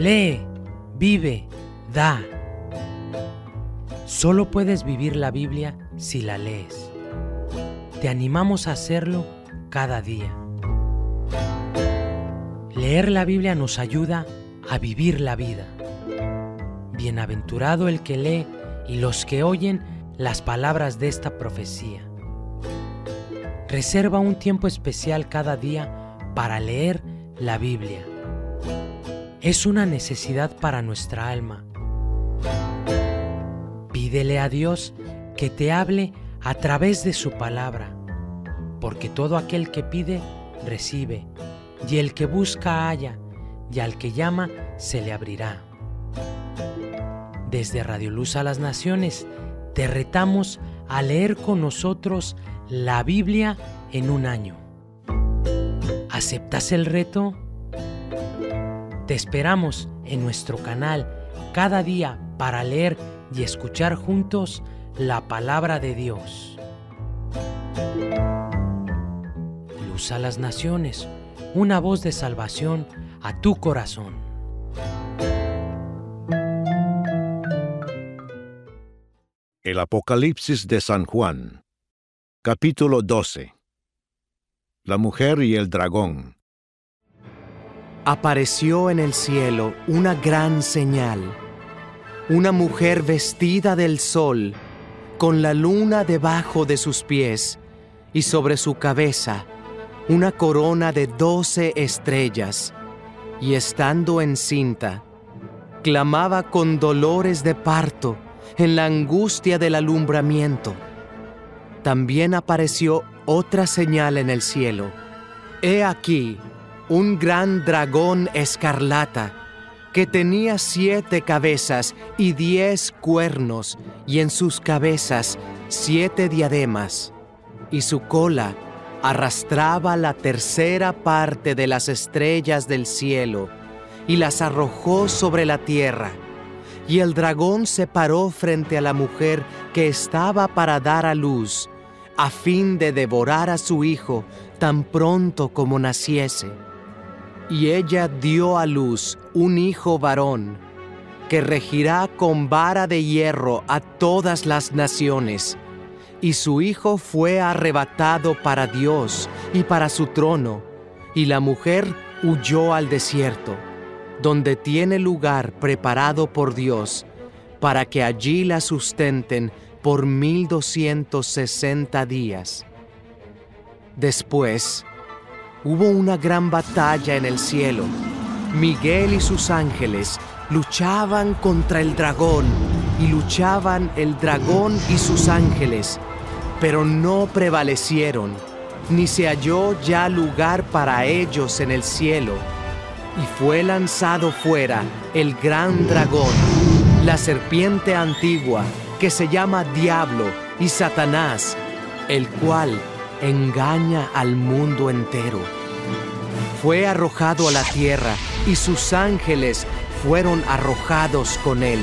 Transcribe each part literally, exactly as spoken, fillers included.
Lee, vive, da. Solo puedes vivir la Biblia si la lees. Te animamos a hacerlo cada día. Leer la Biblia nos ayuda a vivir la vida. Bienaventurado el que lee y los que oyen las palabras de esta profecía. Reserva un tiempo especial cada día para leer la Biblia. Es una necesidad para nuestra alma. Pídele a Dios que te hable a través de su palabra, porque todo aquel que pide, recibe, y el que busca halla, y al que llama se le abrirá. Desde Radio Luz a las Naciones, te retamos a leer con nosotros la Biblia en un año. ¿Aceptas el reto? Te esperamos en nuestro canal cada día para leer y escuchar juntos la palabra de Dios. Luz a las Naciones, una voz de salvación a tu corazón. El Apocalipsis de San Juan, capítulo doce. La mujer y el dragón. Apareció en el cielo una gran señal, una mujer vestida del sol, con la luna debajo de sus pies, y sobre su cabeza una corona de doce estrellas, y estando encinta, clamaba con dolores de parto en la angustia del alumbramiento. También apareció otra señal en el cielo. He aquí un gran dragón escarlata, que tenía siete cabezas y diez cuernos, y en sus cabezas siete diademas, y su cola arrastraba la tercera parte de las estrellas del cielo, y las arrojó sobre la tierra. Y el dragón se paró frente a la mujer que estaba para dar a luz, a fin de devorar a su hijo tan pronto como naciese. Y ella dio a luz un hijo varón, que regirá con vara de hierro a todas las naciones. Y su hijo fue arrebatado para Dios y para su trono, y la mujer huyó al desierto, donde tiene lugar preparado por Dios, para que allí la sustenten por mil doscientos sesenta días. Después, hubo una gran batalla en el cielo. Miguel y sus ángeles luchaban contra el dragón, y luchaban el dragón y sus ángeles, pero no prevalecieron, ni se halló ya lugar para ellos en el cielo. Y fue lanzado fuera el gran dragón, la serpiente antigua, que se llama Diablo y Satanás, el cual engaña al mundo entero. Fue arrojado a la tierra, y sus ángeles fueron arrojados con él.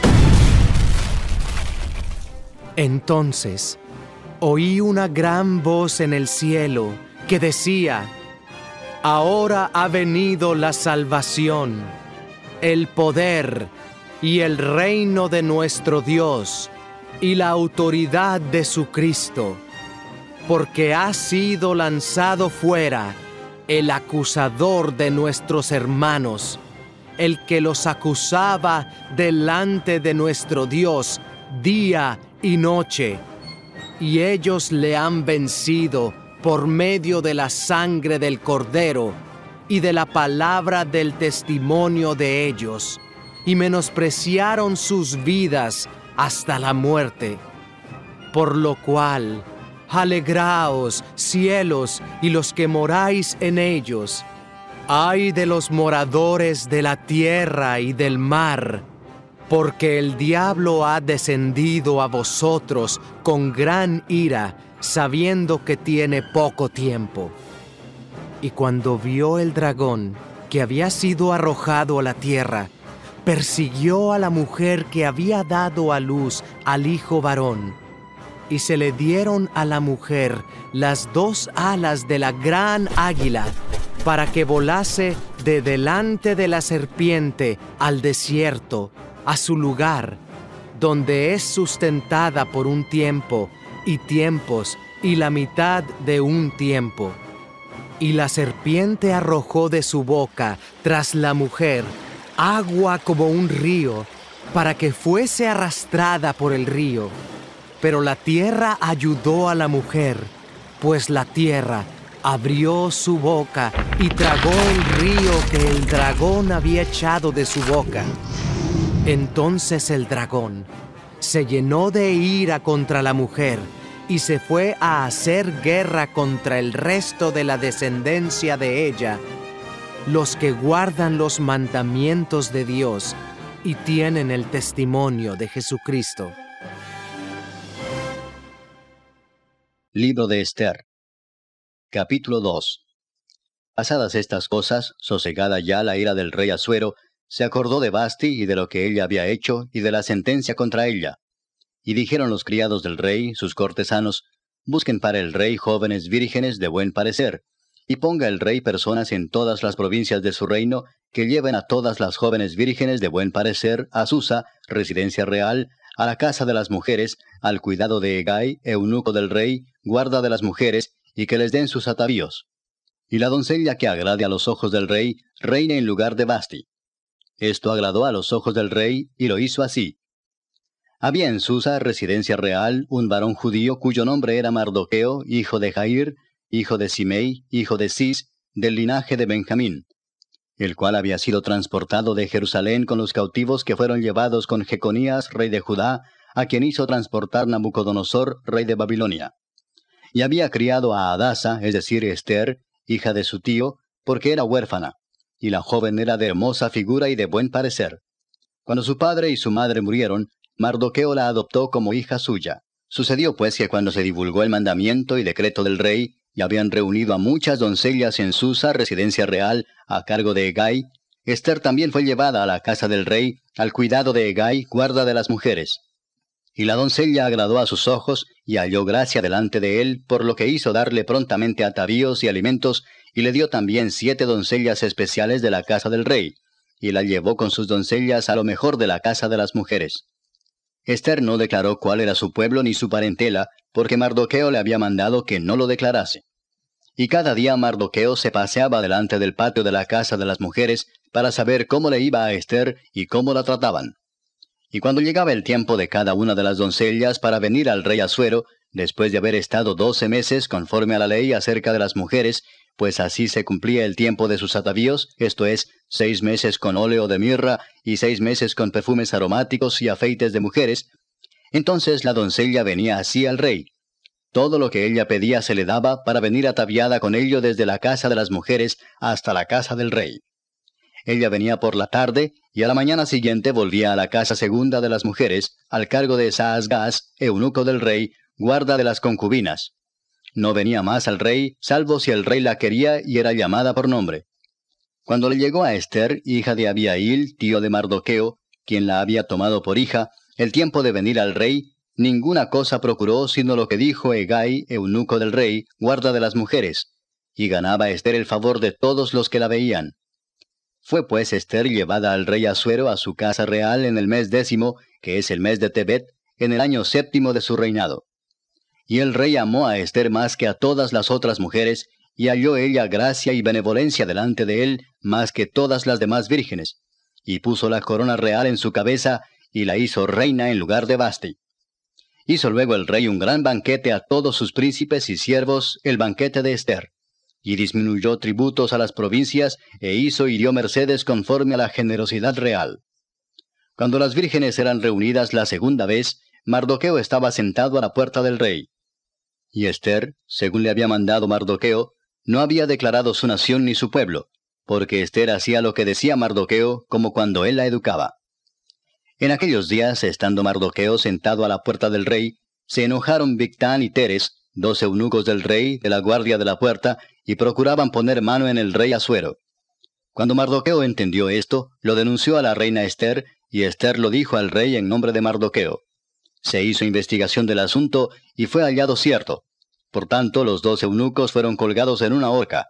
Entonces oí una gran voz en el cielo que decía: Ahora ha venido la salvación, el poder y el reino de nuestro Dios y la autoridad de su Cristo, porque ha sido lanzado fuera el acusador de nuestros hermanos, el que los acusaba delante de nuestro Dios día y noche, y ellos le han vencido por medio de la sangre del Cordero y de la palabra del testimonio de ellos, y menospreciaron sus vidas hasta la muerte. Por lo cual, alegraos, cielos, y los que moráis en ellos. Ay de los moradores de la tierra y del mar, porque el diablo ha descendido a vosotros con gran ira, sabiendo que tiene poco tiempo. Y cuando vio el dragón que había sido arrojado a la tierra, persiguió a la mujer que había dado a luz al hijo varón, y se le dieron a la mujer las dos alas de la gran águila, para que volase de delante de la serpiente al desierto, a su lugar, donde es sustentada por un tiempo y tiempos y la mitad de un tiempo. Y la serpiente arrojó de su boca tras la mujer agua como un río, para que fuese arrastrada por el río. Pero la tierra ayudó a la mujer, pues la tierra abrió su boca y tragó el río que el dragón había echado de su boca. Entonces el dragón se llenó de ira contra la mujer y se fue a hacer guerra contra el resto de la descendencia de ella, los que guardan los mandamientos de Dios y tienen el testimonio de Jesucristo. Libro de Ester. Capítulo dos. Pasadas estas cosas, sosegada ya la ira del rey Asuero, se acordó de Vasti y de lo que ella había hecho y de la sentencia contra ella. Y dijeron los criados del rey, sus cortesanos, busquen para el rey jóvenes vírgenes de buen parecer, y ponga el rey personas en todas las provincias de su reino, que lleven a todas las jóvenes vírgenes de buen parecer a Susa, residencia real, a la casa de las mujeres, al cuidado de Hegai, eunuco del rey, guarda de las mujeres, y que les den sus atavíos. Y la doncella que agrade a los ojos del rey, reine en lugar de Vasti. Esto agradó a los ojos del rey, y lo hizo así. Había en Susa, residencia real, un varón judío cuyo nombre era Mardoqueo, hijo de Jair, hijo de Simei, hijo de Cis, del linaje de Benjamín, el cual había sido transportado de Jerusalén con los cautivos que fueron llevados con Jeconías, rey de Judá, a quien hizo transportar Nabucodonosor, rey de Babilonia. Y había criado a Hadasa, es decir, Ester, hija de su tío, porque era huérfana, y la joven era de hermosa figura y de buen parecer. Cuando su padre y su madre murieron, Mardoqueo la adoptó como hija suya. Sucedió pues que cuando se divulgó el mandamiento y decreto del rey, y habían reunido a muchas doncellas en Susa, residencia real, a cargo de Hegai, Ester también fue llevada a la casa del rey, al cuidado de Hegai, guarda de las mujeres. Y la doncella agradó a sus ojos, y halló gracia delante de él, por lo que hizo darle prontamente atavíos y alimentos, y le dio también siete doncellas especiales de la casa del rey, y la llevó con sus doncellas a lo mejor de la casa de las mujeres. Ester no declaró cuál era su pueblo ni su parentela, porque Mardoqueo le había mandado que no lo declarase. Y cada día Mardoqueo se paseaba delante del patio de la casa de las mujeres para saber cómo le iba a Ester y cómo la trataban. Y cuando llegaba el tiempo de cada una de las doncellas para venir al rey Asuero, después de haber estado doce meses conforme a la ley acerca de las mujeres, pues así se cumplía el tiempo de sus atavíos, esto es, seis meses con óleo de mirra y seis meses con perfumes aromáticos y afeites de mujeres, entonces la doncella venía así al rey. Todo lo que ella pedía se le daba para venir ataviada con ello desde la casa de las mujeres hasta la casa del rey. Ella venía por la tarde, y a la mañana siguiente volvía a la casa segunda de las mujeres, al cargo de Saasgaz, eunuco del rey, guarda de las concubinas. No venía más al rey, salvo si el rey la quería y era llamada por nombre. Cuando le llegó a Ester, hija de Abiail, tío de Mardoqueo, quien la había tomado por hija, el tiempo de venir al rey, ninguna cosa procuró sino lo que dijo Hegai, eunuco del rey, guarda de las mujeres, y ganaba Ester el favor de todos los que la veían. Fue pues Ester llevada al rey Asuero a su casa real en el mes décimo, que es el mes de Tebet, en el año séptimo de su reinado. Y el rey amó a Ester más que a todas las otras mujeres, y halló ella gracia y benevolencia delante de él más que todas las demás vírgenes, y puso la corona real en su cabeza, y la hizo reina en lugar de Vasti. Hizo luego el rey un gran banquete a todos sus príncipes y siervos, el banquete de Ester, y disminuyó tributos a las provincias, e hizo y dio mercedes conforme a la generosidad real. Cuando las vírgenes eran reunidas la segunda vez, Mardoqueo estaba sentado a la puerta del rey. Y Ester, según le había mandado Mardoqueo, no había declarado su nación ni su pueblo, porque Ester hacía lo que decía Mardoqueo, como cuando él la educaba. En aquellos días, estando Mardoqueo sentado a la puerta del rey, se enojaron Bigtán y Teres, dos eunucos del rey, de la guardia de la puerta, y procuraban poner mano en el rey Asuero. Cuando Mardoqueo entendió esto, lo denunció a la reina Ester, y Ester lo dijo al rey en nombre de Mardoqueo. Se hizo investigación del asunto, y fue hallado cierto. Por tanto, los dos eunucos fueron colgados en una horca.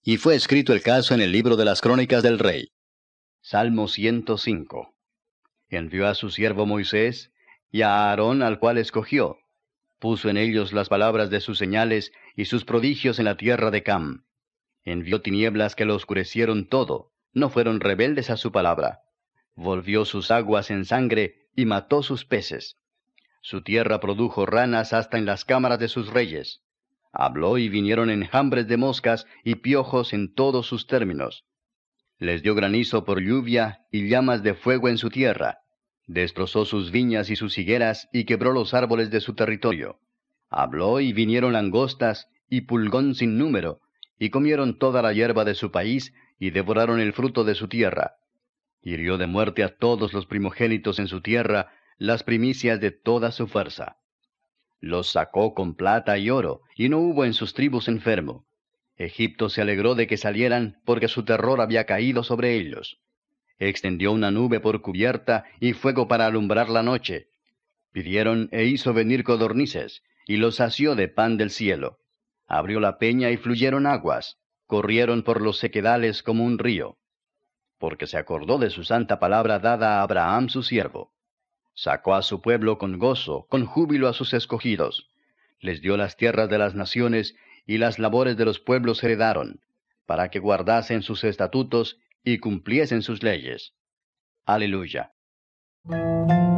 Y fue escrito el caso en el libro de las Crónicas del Rey. Salmo ciento cinco. Envió a su siervo Moisés, y a Aarón al cual escogió. Puso en ellos las palabras de sus señales, y sus prodigios en la tierra de Cam. Envió tinieblas que lo oscurecieron todo, no fueron rebeldes a su palabra. Volvió sus aguas en sangre, y mató sus peces. Su tierra produjo ranas hasta en las cámaras de sus reyes. Habló y vinieron enjambres de moscas y piojos en todos sus términos. Les dio granizo por lluvia y llamas de fuego en su tierra. Destrozó sus viñas y sus higueras y quebró los árboles de su territorio. Habló y vinieron langostas y pulgón sin número, y comieron toda la hierba de su país y devoraron el fruto de su tierra. Hirió de muerte a todos los primogénitos en su tierra, las primicias de toda su fuerza. Los sacó con plata y oro, y no hubo en sus tribus enfermo. Egipto se alegró de que salieran, porque su terror había caído sobre ellos. Extendió una nube por cubierta, y fuego para alumbrar la noche. Pidieron e hizo venir codornices, y los sació de pan del cielo. Abrió la peña y fluyeron aguas, corrieron por los sequedales como un río. Porque se acordó de su santa palabra dada a Abraham su siervo. Sacó a su pueblo con gozo, con júbilo a sus escogidos. Les dio las tierras de las naciones, y las labores de los pueblos heredaron, para que guardasen sus estatutos y cumpliesen sus leyes. Aleluya.